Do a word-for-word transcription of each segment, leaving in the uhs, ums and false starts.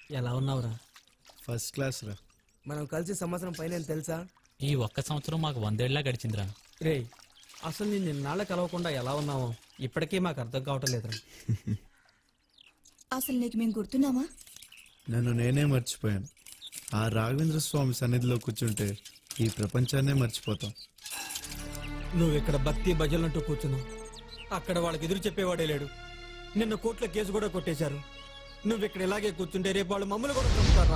ఎలా ఉన్నావురా? First class రా. మనం కలిసి సంవత్సరం పైన తెలుసా? ఈ ఒక్క సంవత్సరం మాకు వందేళ్లా గడిచిందిరా. రే అసలు నేను నిన్నాళ్ళ కలవకుండా ఎలా ఉన్నావో ఇప్పటికీ మాకు అర్థం కావటం లేదురా. అసలు నీకు మేము గుర్తున్నామా? నన్ను నేనే మర్చిపోయాను. ఆ రాఘవేంద్ర స్వామి సన్నిధిలో కూర్చుంటే ఈ ప్రపంచాన్నే మర్చిపోతాం. నువ్వు ఇక్కడ భక్తి భజనలంటూ కూర్చున్నావు, అక్కడ వాళ్ళకి ఎదురు చెప్పేవాడే లేడు. నిన్న కోర్టులో కేసు కూడా కొట్టేశారు. నువ్వు ఇక్కడ ఇలాగే కూర్చుంటే రేపు వాళ్ళు మమ్మల్ని కూడా చంపుతారా?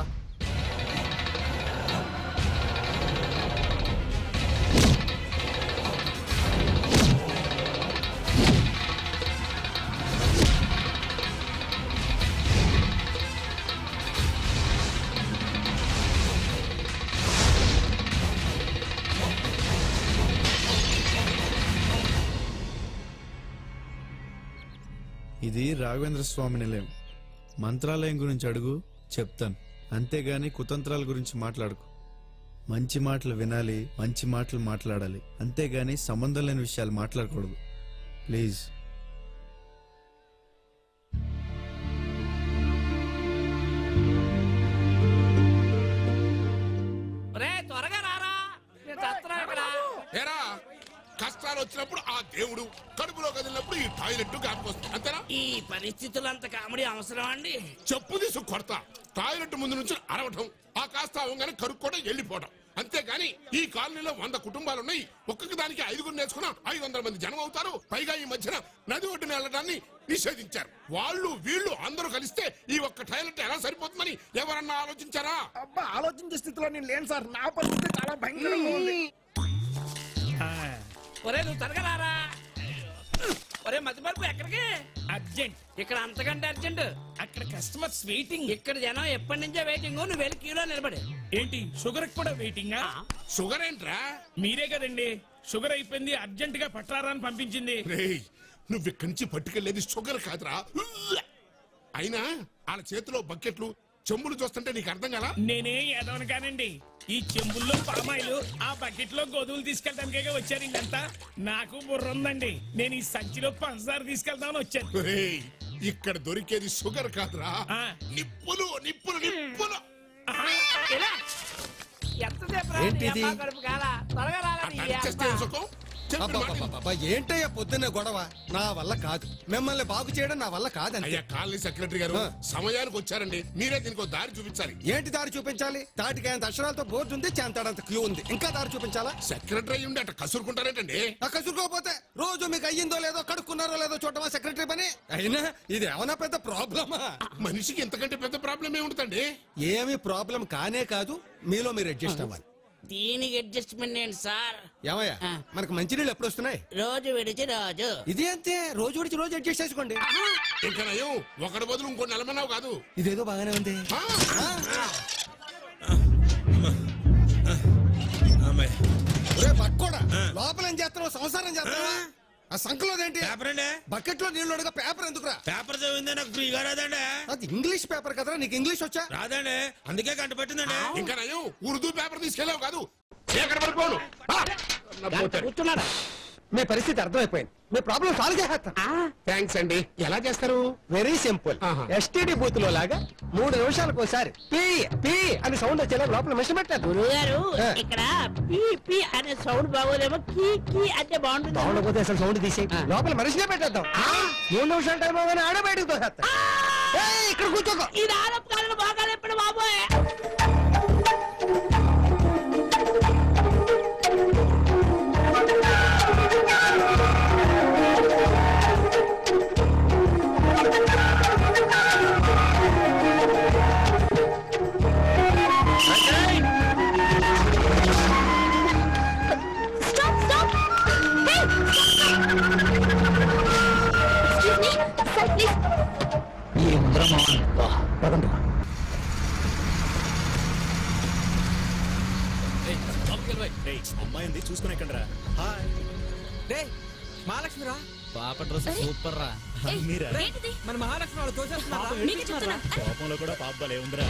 ఇది రాఘవేంద్ర స్వామి నిలయం. మంత్రాలయం గురించి అడుగు, చెప్తాను. అంతేగాని కుతంత్రాల గురించి మాట్లాడుకు. మంచి మాటలు వినాలి, మంచి మాటలు మాట్లాడాలి, అంతేగాని సంబంధం లేని విషయాలు మాట్లాడకూడదు. ప్లీజ్. కష్టాలు వచ్చినప్పుడు ఆ దేవుడు, కడుపులో కదిలినప్పుడు ఈ టాయిలెట్ జ్ఞాపకం వస్తుంది. అంతేనా? ఈ పరిస్థితులు అంత కామెడీ అవసరం అండి? చెప్పు తీసు కొడతా. టాయిలెట్ ముందు నుంచి అరవటం, ఆ కాస్త అవగానే కరుక్కోవడం, వెళ్ళిపోవడం. అంతేగాని ఈ కాలనీలో వంద కుటుంబాలు ఉన్నాయి, ఒక్కొక్క దానికి ఐదుగురు నేర్చుకున్నా ఐదు వందల మంది జనం అవుతారు. పైగా ఈ మధ్యన నది ఒడ్డున వెళ్ళడాన్ని నిషేధించారు. వాళ్ళు వీళ్ళు అందరూ కలిస్తే ఈ ఒక్క టాయిలెట్ ఎలా సరిపోతుందని ఎవరన్నా ఆలోచించారా? అబ్బా, ఆలోచించే స్థితిలో నేను లేను సార్. నా పరిస్థితి చాలా భయంకరంగా ఉంది. ఒరే నువ్వు తరగరారా. ఒరే మధ్యమరుపు ఎక్కడికి? అర్జెంట్. ఇక్కడ అంతకంటే అర్జెంట్. అక్కడ కస్టమర్స్ వెయిటింగ్. ఇక్కడ జనం ఎప్పటి నుంచో వెయిటింగ్. నువ్వు వెళ్ళి క్యూలో నిలబడి. ఏంటి షుగర్ కూడా వెయిటింగ్? షుగర్ ఏంట్రా? మీరే కదండి షుగర్ అయిపోయింది అర్జెంట్ గా పట్టారా అని పంపించింది. నువ్వు ఇక్కడి నుంచి పట్టుకెళ్ళేది షుగర్ కాదురా. అయినా వాళ్ళ చేతిలో బకెట్లు, చెంబులు చూస్తుంటే నీకు అర్థం కదా? నేనే ఏదోను కానండి. ఈ చెంబుల్లో పామాయిలు, ఆ బకెట్ లో గోధుమలు తీసుకెళ్ళడానికే వచ్చారు. ఇంకంతా నాకు బుర్ర ఉందండి. నేను ఈ సంచిలో పంచదార తీసుకెళ్తామని వచ్చాను. ఇక్కడ దొరికేది షుగర్ కాదురా, నిప్పులు నిప్పులు నిప్పులు. ఏంటయ్యా పొద్దున్నే గొడవ? నా వల్ల కాదు. మిమ్మల్ని బాగు చేయడం నా వల్ల కాదండి. అయ్యా కాలనీ సెక్రటరీ గారు సమయానికి వచ్చారండి. మీరే దీనికి దారి చూపించాలి. ఏంటి దారి చూపించాలి? తాటికాయంత అక్షరాలతో బోర్డు ఉంది, చాంతాడంత క్యూ ఉంది. ఇంకా దారి చూపించాలా? సెక్రటరీ ఉండి అట్లా కసురుకుంటారేంటండి? కసురుకోకపోతే రోజు మీకు అయ్యిందో లేదో, కడుక్కున్నారో లేదో చూడటమా సెక్రటరీ పని? అయినా ఇది ఏమన్నా పెద్ద ప్రాబ్లమా? మనిషికి ఇంతకంటే పెద్ద ప్రాబ్లం ఏముంటుందండి? ఏమి ప్రాబ్లం కానే కాదు, మీలో మీరు అడ్జస్ట్ అవ్వాలి. దీనికి అడ్జస్ట్మెంట్ ఏంటి సార్? ఏమయ్యా మనకు మంచినీళ్ళు ఎప్పుడు వస్తున్నాయి? రోజు విడిచి రోజు. ఇది అంతే, రోజు విడిచి రోజు అడ్జస్ట్ చేసుకోండి. ఇంకా నయం, ఒకటి బదులు ఇంకో నెలమన్నావు కాదు. ఇదేదో బాగానే ఉంది. పక్కోడా లోపల ఏం చేస్తున్నావు? సంసారం చేస్తున్నావా? ఆ సంకలోదేంటి? బకెట్ లో నీళ్ళు అడగా పేపర్ ఎందుకురా? పేపర్ చదివిందే నాకు ఫ్రీగా రాదండి. అది ఇంగ్లీష్ పేపర్ కదరా, నీకు ఇంగ్లీష్ వచ్చా? రాదండి, అందుకే కంట పెట్టిందండి. ఇంకా నయం, ఉర్దూ పేపర్ తీసుకెళ్ళావు కాదు. కూర్చున్నారా? మీ పరిస్థితి అర్థమైపోయింది. మీ ప్రాబ్లం సాల్వ్ చేస్తా. థ్యాంక్స్ అండి. ఎలా చేస్తారు? Very simple. ఎస్టీడీ బూత్ లో లాగా మూడు నిమిషాలకు ఒకసారి పీ పీ అని సౌండ్ వచ్చేలా లోపల మిషన్ పెట్టారు. గురువు గారు ఇక్కడ పీ పీ అనే సౌండ్ బాగోదేమో, కీ కీ అంటే బాగుంటుంది. బాగుండకపోతే అసలు సౌండ్ తీసే లోపల మనిషినే పెట్టేద్దాం. మూడు నిమిషాల టైం అవగానే ఆడ బయటకు తోసేస్తా. ఇక్కడ కూర్చోకో. ఇది ఆడపిల్లలు బాగా ఎప్పుడు బాబోయ్. అమ్మాయింది చూసుకుని ఎక్కడరా? మహాలక్ష్మి రా. పాప డ్రెస్ సూపర్ రా. మీరా? మన మహాలక్ష్మి వాళ్ళు తోసేస్తున్నారు. కోపంలో కూడా పాపలే ఉందిరా.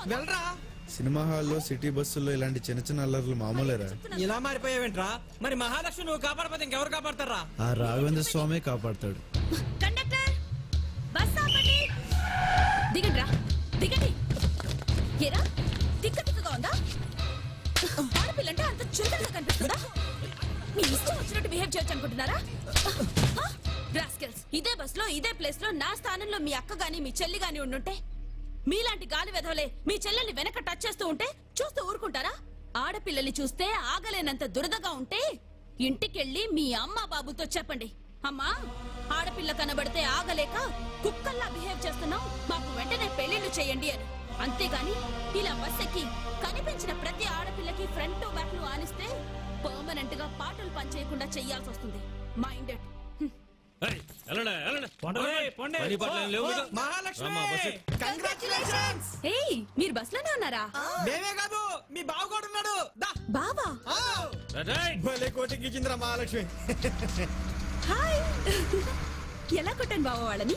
వెళ్ళరా. సినిమా హాల్లో సిటీ బస్సుల్లో ఇలాంటి చిన్న చిన్న అల్లర్లు మామూలేరా? ఇలా మారిపోయావేంట్రా? మరి మహాలక్ష్మి నువ్వు కాపాడపోతే ఇంకెవరు కాపాడతారా? ఆ రాఘవేంద్ర స్వామి కాపాడతాడు. కండక్టర్ బస్ ఆపండి. దిగండ్రా, దిగండి. ఏరా తిక్క తిక్కగా ఉందా? ఆడపిల్లంటే అంత చులకనగా కనిపిస్తుందా? మీ ఇష్టం వచ్చినట్టు బిహేవ్ చేయొచ్చు అనుకుంటున్నారా? రాస్కెల్స్, ఇదే బస్ లో ఇదే ప్లేస్ లో నా స్థానంలో మీ అక్క గాని మీ చెల్లి గాని ఉండుంటే, మీలాంటి గాలి వెధవలే మీ చెల్లెల్ని వెనక టచ్ చేస్తూ ఉంటే చూస్తూ ఊరుకుంటారా? ఆడపిల్లల్ని చూస్తే ఆగలేనంత దురదగా ఉంటే ఇంటికెళ్ళి మీ అమ్మ బాబుతో చెప్పండి, అమ్మా ఆడపిల్ల కనబడితే ఆగలేక కుక్కల్లా బిహేవ్ చేస్తున్నాం, మాకు వెంటనే పెళ్లిళ్లు చేయండి అని. అంతేగాని ఇలా బస్ ఎక్కి కనిపించిన ప్రతి ఆడపిల్లకి ఫ్రంట్ బ్యాక్ లు ఆనిస్తే పర్మనెంట్ గా పాటలు పనిచేయకుండా చెయ్యాల్సి వస్తుంది. మైండెడ్. ఏయ్, మీరు బస్ లోనే ఉన్నారా? మేమే కాదు, మీ బావ కూడా ఉన్నాడు. బావా? భలే కోటింగ్ ఇచ్చిందిరా మహాలక్ష్మి. హాయ్. ఎలా కొట్టాను బావ వాళ్ళని?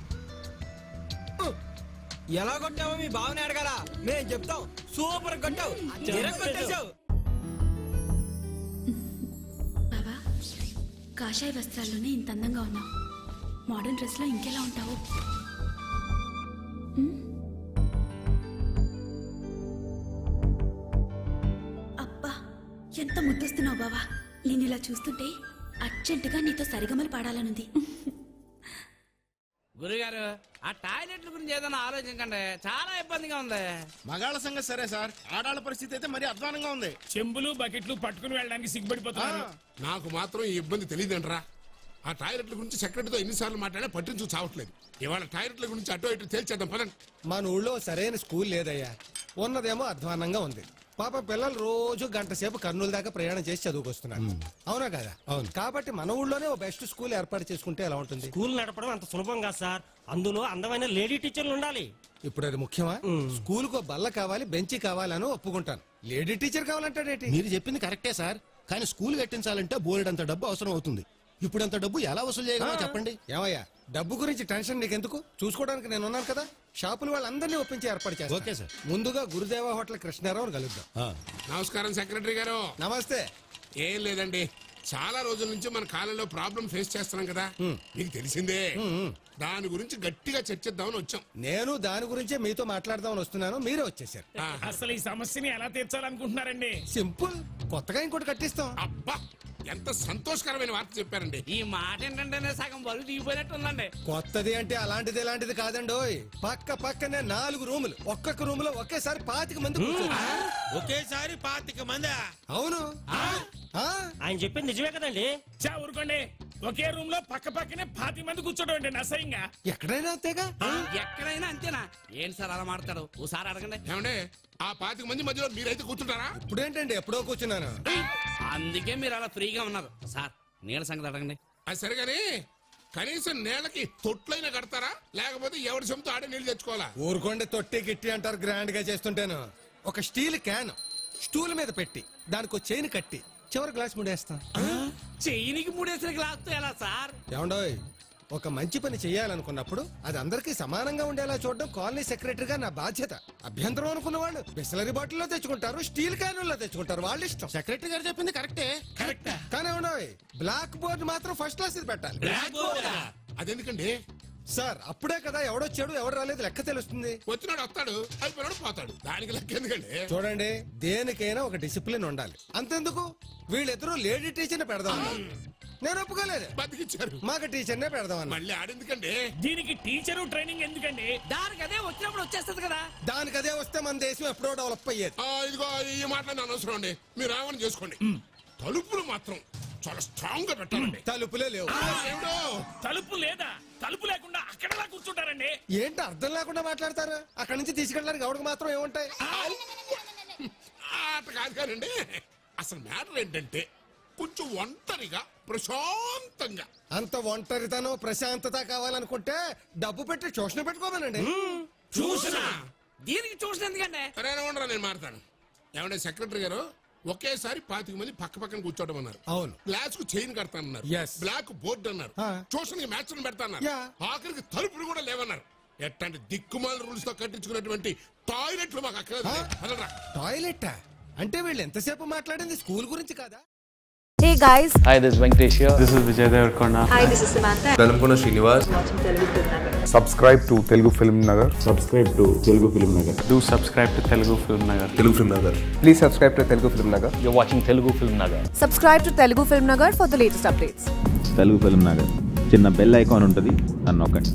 ఎలా కొట్టావో మీ బావని అడగాల, మేము చెప్తాం. సూపర్ కొట్టావు, కొట్టేశావు. బావా, కాషాయ వస్త్రాల్లోనే ఇంత అందంగా ఉన్నావు, మోడర్న్ డ్రెస్ లో ఇంకెలా ఉంటావు? అబ్బా, ఎంత ముద్దొస్తున్నావు బావా. నేను ఇలా చూస్తుంటే అర్జెంటుగా నీతో సరిగమలు పాడాలనుంది. గురుగారు, ఆ టాయిలెట్ల గురించి ఏదైనా ఆలోచించండి, చాలా ఇబ్బందిగా ఉంది. మగాళ్ళ సంగతి సరే సార్, ఆడాళ్ళ పరిస్థితి అయితే మరీ అధ్వానంగా ఉంది. చెంబులు బకెట్లు పట్టుకుని వెళ్ళడానికి సిగ్గుపడిపోతున్నారు. నాకు మాత్రం ఈ ఇబ్బంది తెలియదంటరా. ఆ టాయిలెట్ల గురించి సెక్రటరీతో ఎన్నిసార్లు మాట్లాడినా పట్టించు చావట్లేదు. ఇవాళ టాయిలెట్ల గురించి అటో ఇటు తేల్చేద్దాం పదండి. మన ఊళ్ళో సరైన స్కూల్ లేదయ్యా, ఉన్నదేమో అధ్వానంగా ఉంది. పాప పిల్లలు రోజు గంట సేపు కర్నూలు దాకా ప్రయాణం చేసి చదువుకొస్తున్నారు. అవునా కదా? అవును. కాబట్టి మన ఊళ్ళోనే ఓ బెస్ట్ స్కూల్ ఏర్పాటు చేసుకుంటే ఎలా ఉంటుంది? స్కూల్ నడపడం అంత సులభం కాదు సార్, అందులో అందమైన లేడీ టీచర్లు ఉండాలి. ఇప్పుడు అది ముఖ్యమా? స్కూల్ కు బల్ల కావాలి, బెంచి కావాలని ఒప్పుకుంటాను. లేడీ టీచర్ కావాలంటాడేంటి? మీరు చెప్పింది కరెక్టే సార్, కానీ స్కూల్ కట్టించాలంటే బోలెడంత డబ్బు అవసరం అవుతుంది. ఇప్పుడు అంత డబ్బు ఎలా వసూలు చేయగలమో చెప్పండి. ఏమయ్యా, డబ్బు గురించి టెన్షన్ నీకెందుకు? చూసుకోవడానికి నేను ఉన్నాను కదా. షాపుల వాళ్ళందరినీ ఒప్పించి ఏర్పాటు చేస్తాను. Okay sir. ముందుగా గురుదేవ హోటల్ కృష్ణారావు కలుద్దాం. నమస్కారం సెక్రటరీ గారు. నమస్తే. ఏం లేదండి, చాలా రోజుల నుంచి మన కాలంలో ప్రాబ్లం ఫేస్ చేస్తున్నాం కదా, మీకు తెలిసిందే. దాని గురించి గట్టిగా చర్చిద్దామని వచ్చాం. నేను దాని గురించే మీతో మాట్లాడదామని వస్తున్నాను, మీరే వచ్చేసారు. అసలు ఈ సమస్యని ఎలా తీర్చాలనుకుంటున్నారండి? సింపుల్, కొత్తగా ఇంకోటి కట్టిస్తాం. అబ్బా, ఎంత సంతోషకరమైన వార్త చెప్పారండి. ఈ మాట ఏంటంటే సగం బరువు దిగిపోయినట్టు ఉందండి. కొత్తది అంటే అలాంటిది ఇలాంటిది కాదండోయ్. పక్క పక్కనే నాలుగు రూములు, ఒక్కొక్క రూమ్ లో ఒకేసారి పాతిక మంది కూర్చోవచ్చు. ఒకేసారి పాతిక మంది? అవును. ఆయన చెప్పింది నిజమే కదండి. చా ఊరుకోండి, ఒకే రూమ్ లో పక్క పక్కనే పాతి మంది కూర్చోడం అండి అసహ్యంగా. ఎక్కడైనా అంతేగా. ఎక్కడైనా అంతేనా? ఏంటి సార్ అలా మాట్లాడు? ఓసారి అడగండి. ఏమంటే ఆ పాతిక మంది మధ్యలో మీరైతే కూర్చుంటారా? ఇప్పుడేంటండి, ఎప్పుడో కూర్చున్నాను. అందుకే మీరు అలా ఫ్రీగా ఉన్నారు. సార్ నీళ్ళ సంగతి అడగండి. అది సరిగాని కనీసం నేలకి తొట్లైనా కడతారా, లేకపోతే ఎవరి సొంత ఆడే నీళ్ళు తెచ్చుకోవాలా? ఊరుకోండి, తొట్టి గిట్టి అంటారు గ్రాండ్ గా చేస్తుంటాను. ఒక స్టీల్ క్యాన్ స్టూల్ మీద పెట్టి దానికి చైన్ కట్టి చివరి గ్లాస్ ముడేస్తాం. చెయ్యినికి మూడేసిన గ్లాస్ తో ఎలా సార్? ఏమండోయ్, ఒక మంచి పని చేయాలనుకున్నప్పుడు అది అందరికీ సమానంగా ఉండేలా చూడడం కాలనీ సెక్రటరీగా నా బాధ్యత. అభ్యంతరం అనుకున్న వాళ్ళు బిస్లరీ బాటిల్లో తెచ్చుకుంటారు, స్టీల్ క్యానుల్లో తెచ్చుకుంటారు, వాళ్ళ ఇష్టం. సెక్రటరీ గారు చెప్పింది కరెక్టే. కరెక్ట్. కానీ ఏమండోయ్, బ్లాక్ బోర్డ్ మాత్రం ఫస్ట్ క్లాస్ ఇది పెట్టాలి. అదెందుకండి సార్? అప్పుడే కదా ఎవడొచ్చాడు ఎవడు రాలేదు లెక్క తెలుస్తుంది. వచ్చినాడు వస్తాడు, అయిపోయినాడు పోతాడు, దానికి లెక్క ఎందుకండి? చూడండి, దేనికైనా ఒక డిసిప్లిన్ ఉండాలి. అంతెందుకు, వీళ్ళిద్దరూ లేడీ టీచర్ ని పెడదాం, నేను ఒప్పుకోలేదు. బతికిచ్చారు, మాకు టీచర్ నే పెడదాం. మళ్ళీ ఆడెందుకండి? దీనికి టీచరు ట్రైనింగ్ ఎందుకండి? దానికి అదే వచ్చినప్పుడు వచ్చేస్తుంది కదా. దానికి అదే వస్తే మన దేశం ఎప్పుడో డెవలప్ అయ్యేది. ఇదిగో ఈ మాటలు అనవసరం అండి, మీరు రావని చేసుకోండి. తలుపులు మాత్రం చాలా స్ట్రాంగ్ గా పెట్టాలండి. తలుపులే లేవు. తలుపు లేదా? తలుపు లేకుండా అక్కడలా కూర్చుంటారండి. ఏంటి అర్థం లేకుండా మాట్లాడతారు? అక్కడి నుంచి తీసుకెళ్ళడానికి ఎవరికి మాత్రం ఏముంటాయి? అట్లా కాదు కానండి, అసలు మ్యాటర్ ఏంటంటే కొంచెం ఒంటరిగా ప్రశాంతంగా. అంత ఒంటరితనం ప్రశాంతత కావాలనుకుంటే డబ్బు పెట్టి ట్యూషన్ పెట్టుకోమనండి. చూసినా దీనికి ట్యూషన్ ఎందుకండి? సరేనా ఉండరా, నేను మాడతాను. ఏమంటే సెక్రటరీ గారు, ఒకేసారి పాతిక మంది పక్క పక్కన కూర్చోవడం అన్నారు. అవును. గ్లాస్ కు చైన్ కడతానన్నారు, Yes. బ్లాక్ బోర్డు అన్నారు, ఆ. ట్యూషన్ కి మ్యాచ్ పెడతాన్నారు, Yeah. ఆఖరికి తలుపులు కూడా లేవన్నారు. ఎట్లాంటి దిక్కుమాల రూల్స్ తో కట్టించుకున్నటువంటి టాయిలెట్లు మాకు అక్కడ టాయిలెట్ అంటే వీళ్ళు ఎంతసేపు మాట్లాడింది స్కూల్ గురించి కాదా? Hey guys. Hi, this is Venkatesh here. This is Vijay Devarkonda. Hi, this is Samantha. Dalamkona Srinivas. Watching Telugu FilmNagar. Subscribe to Telugu FilmNagar. Subscribe to Telugu FilmNagar. Do subscribe to Telugu FilmNagar. Telugu FilmNagar. Please subscribe to Telugu FilmNagar. You're watching Telugu FilmNagar. Subscribe to Telugu FilmNagar for the latest updates. Telugu FilmNagar. చిన్న bell icon ఉంటుంది, అన్నొక్కండి.